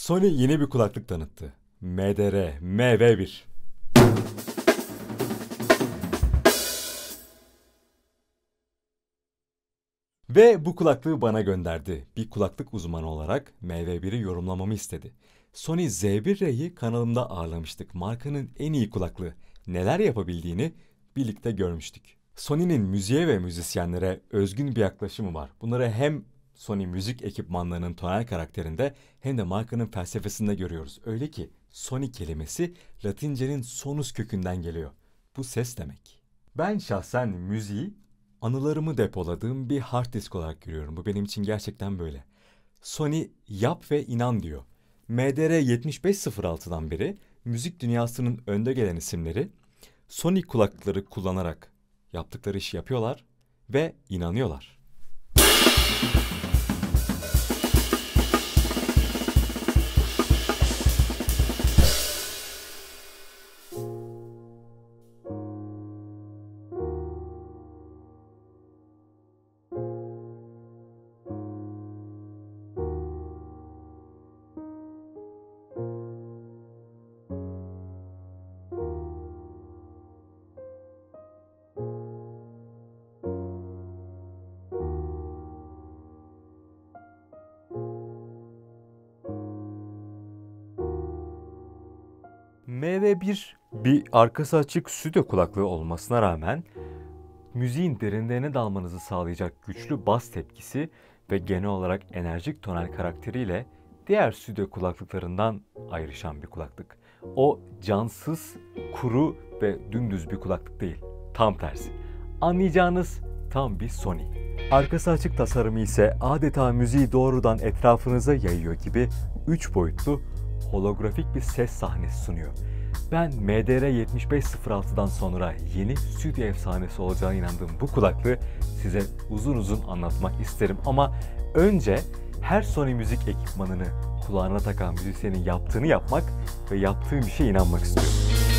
Sony yeni bir kulaklık tanıttı. MDR MV1. Ve bu kulaklığı bana gönderdi. Bir kulaklık uzmanı olarak MV1'i yorumlamamı istedi. Sony Z1R'yi kanalımda ağırlamıştık. Markanın en iyi kulaklığı. Neler yapabildiğini birlikte görmüştük. Sony'nin müziğe ve müzisyenlere özgün bir yaklaşımı var. Bunları hem Sony müzik ekipmanlarının tonal karakterinde hem de markanın felsefesinde görüyoruz. Öyle ki Sony kelimesi Latince'nin sonus kökünden geliyor. Bu ses demek. Ben şahsen müziği anılarımı depoladığım bir hard disk olarak görüyorum. Bu benim için gerçekten böyle. Sony yap ve inan diyor. MDR 7506'dan beri müzik dünyasının önde gelen isimleri Sony kulaklıkları kullanarak yaptıkları işi yapıyorlar ve inanıyorlar. MV1 bir arkası açık stüdyo kulaklığı olmasına rağmen müziğin derinlerine dalmanızı sağlayacak güçlü bas tepkisi ve genel olarak enerjik tonal karakteriyle diğer stüdyo kulaklıklarından ayrışan bir kulaklık. O cansız, kuru ve dümdüz bir kulaklık değil. Tam tersi. Anlayacağınız tam bir Sony. Arkası açık tasarımı ise adeta müziği doğrudan etrafınıza yayıyor gibi 3 boyutlu holografik bir ses sahnesi sunuyor. Ben MDR 7506'dan sonra yeni stüdyo efsanesi olacağına inandığım bu kulaklığı size uzun uzun anlatmak isterim. Ama önce her Sony müzik ekipmanını kulağına takan müzisyenin yaptığını yapmak ve yaptığım işe inanmak istiyorum.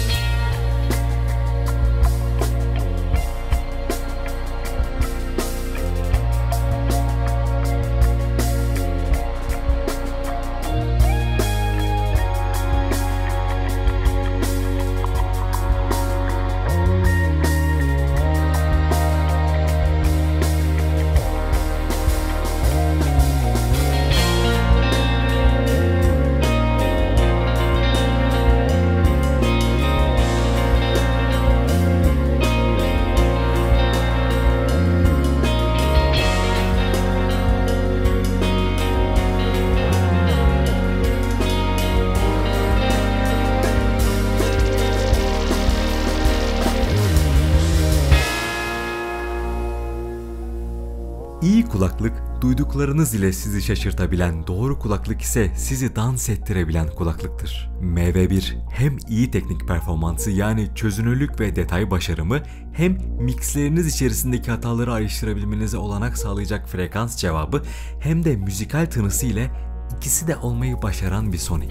İyi kulaklık, duyduklarınız ile sizi şaşırtabilen, doğru kulaklık ise sizi dans ettirebilen kulaklıktır. MV1 hem iyi teknik performansı yani çözünürlük ve detay başarımı hem mixleriniz içerisindeki hataları ayrıştırabilmenize olanak sağlayacak frekans cevabı hem de müzikal tınısı ile ikisi de olmayı başaran bir Sony.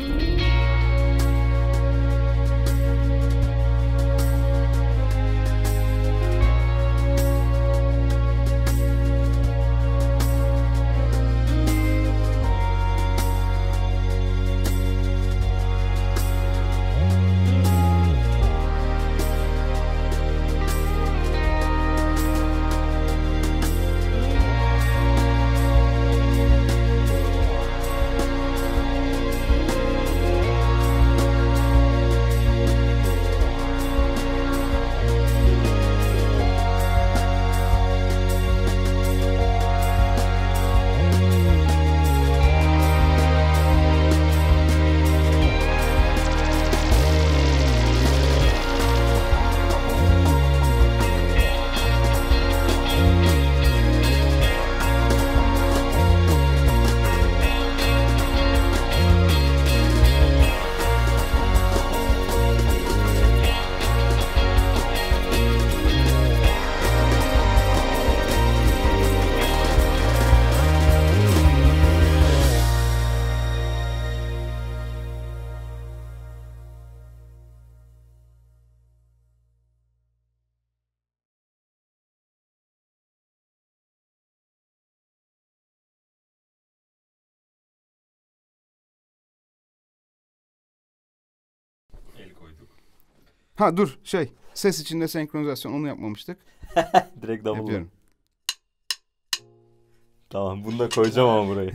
Ha dur ses içinde senkronizasyon onu yapmamıştık. Direkt davul. Yapıyorum. Tamam, bunu da koyacağım ama burayı.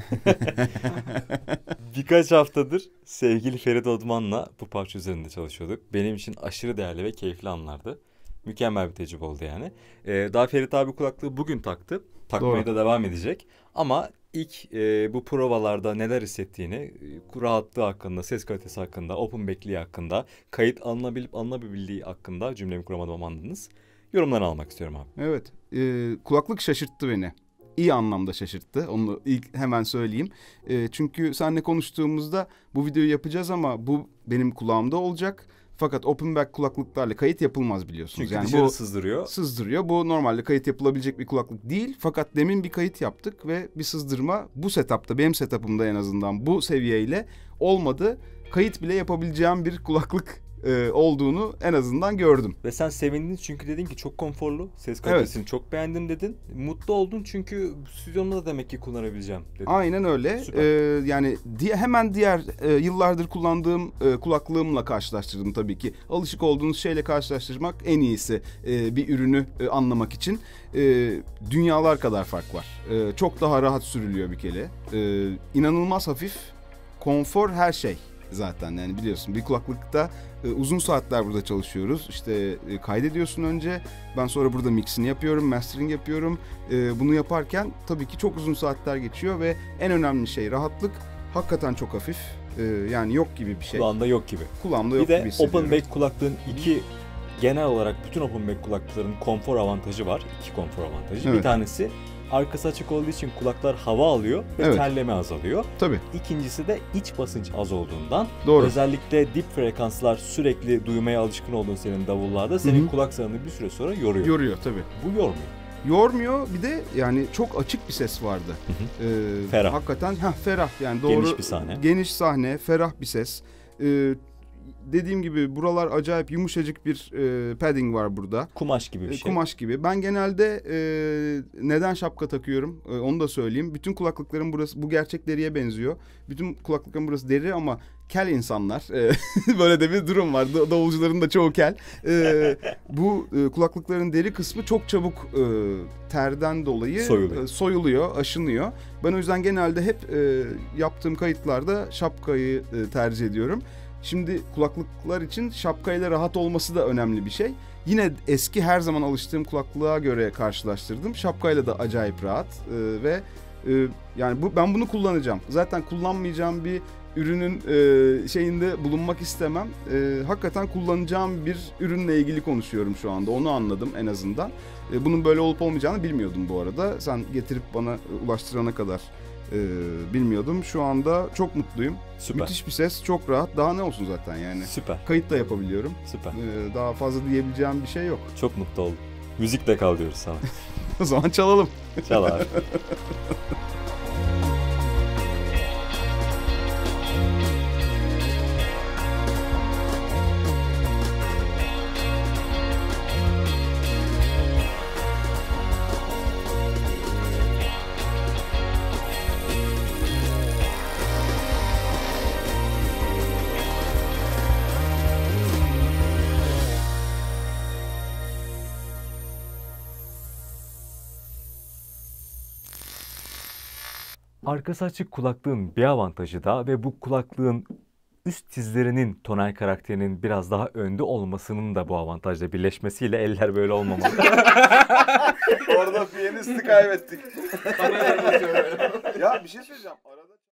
Birkaç haftadır sevgili Ferit Odman'la bu parça üzerinde çalışıyorduk. Benim için aşırı değerli ve keyifli anlardı. Mükemmel bir tecrübe oldu yani. Daha Ferit abi kulaklığı bugün taktı. Takmaya da devam edecek. Ama ilk bu provalarda neler hissettiğini, rahatlığı hakkında, ses kalitesi hakkında, open back'liği hakkında, kayıt alınabilip alınabildiği hakkında, cümlemi kuramadım ama anladınız, yorumlarını almak istiyorum abi. Evet. Kulaklık şaşırttı beni. İyi anlamda şaşırttı. Onu ilk hemen söyleyeyim. Çünkü seninle konuştuğumuzda bu videoyu yapacağız ama bu benim kulağımda olacak. Fakat open back kulaklıklarla kayıt yapılmaz biliyorsunuz. Çünkü yani dışarı bu sızdırıyor. Sızdırıyor. Bu normalde kayıt yapılabilecek bir kulaklık değil. Fakat demin bir kayıt yaptık ve bir sızdırma bu setup'ta, benim setup'ımda en azından bu seviyeyle olmadı. Kayıt bile yapabileceğim bir kulaklık olduğunu en azından gördüm. Ve sen sevindin çünkü dedin ki çok konforlu, ses kalitesini çok beğendim dedin. Mutlu oldun çünkü stüdyomda da demek ki kullanabileceğim dedin. Aynen öyle. Yani hemen diğer yıllardır kullandığım kulaklığımla karşılaştırdım tabii ki. Alışık olduğunuz şeyle karşılaştırmak en iyisi bir ürünü anlamak için. Dünyalar kadar fark var. Çok daha rahat sürülüyor bir kere. İnanılmaz hafif, konfor her şey. Zaten yani biliyorsun bir kulaklıkta uzun saatler burada çalışıyoruz. İşte kaydediyorsun önce. Ben sonra burada mixini yapıyorum, mastering yapıyorum. Bunu yaparken tabii ki çok uzun saatler geçiyor ve en önemli şey rahatlık. Hakikaten çok hafif. Yani yok gibi bir şey. Kulağında yok gibi. Kulağımda yok gibi hissediyorum. Bir de open back kulaklığın genel olarak bütün open back kulaklıkların konfor avantajı var. 2 konfor avantajı. Evet. Bir tanesi arkası açık olduğu için kulaklar hava alıyor ve terleme azalıyor. Tabii. İkincisi de iç basınç az olduğundan. Doğru. Özellikle dip frekanslar sürekli duymaya alışkın olduğun senin davullarda senin kulak zarını bir süre sonra yoruyor. Yoruyor tabii. Bu yormuyor. Yormuyor. Bir de yani çok açık bir ses vardı. Ferah. Hakikaten ferah yani doğru. Geniş bir sahne. Geniş sahne, ferah bir ses. Dediğim gibi buralar acayip yumuşacık bir padding var burada. Kumaş gibi bir şey. Kumaş gibi. Ben genelde neden şapka takıyorum onu da söyleyeyim. Bütün kulaklıkların burası bu gerçek deriye benziyor. Bütün kulaklıkların burası deri ama kel insanlar. Böyle de bir durum var. Davulcuların da çoğu kel. Bu kulaklıkların deri kısmı çok çabuk terden dolayı soyuluyor, aşınıyor. Ben o yüzden genelde hep yaptığım kayıtlarda şapkayı tercih ediyorum. Şimdi kulaklıklar için şapkayla rahat olması da önemli bir şey. Yine eski her zaman alıştığım kulaklığa göre karşılaştırdım. Şapkayla da acayip rahat ve yani ben bunu kullanacağım. Zaten kullanmayacağım bir ürünün şeyinde bulunmak istemem. Hakikaten kullanacağım bir ürünle ilgili konuşuyorum şu anda. Onu anladım en azından. Bunun böyle olup olmayacağını bilmiyordum bu arada. Sen getirip bana ulaştırana kadar bilmiyordum. Şu anda çok mutluyum. Süper. Müthiş bir ses, çok rahat. Daha ne olsun zaten yani. Süper. Kayıt da yapabiliyorum. Süper. Daha fazla diyebileceğim bir şey yok. Çok mutlu oldum. Müzikle kal diyoruz sana. O zaman çalalım. Çal abi. Arkası açık kulaklığın bir avantajı da ve bu kulaklığın üst dizlerinin tonal karakterinin biraz daha önde olmasının da bu avantajla birleşmesiyle eller böyle olmamalı. Orada piyanisti kaybettik. Ya bir şey söyleyeceğim.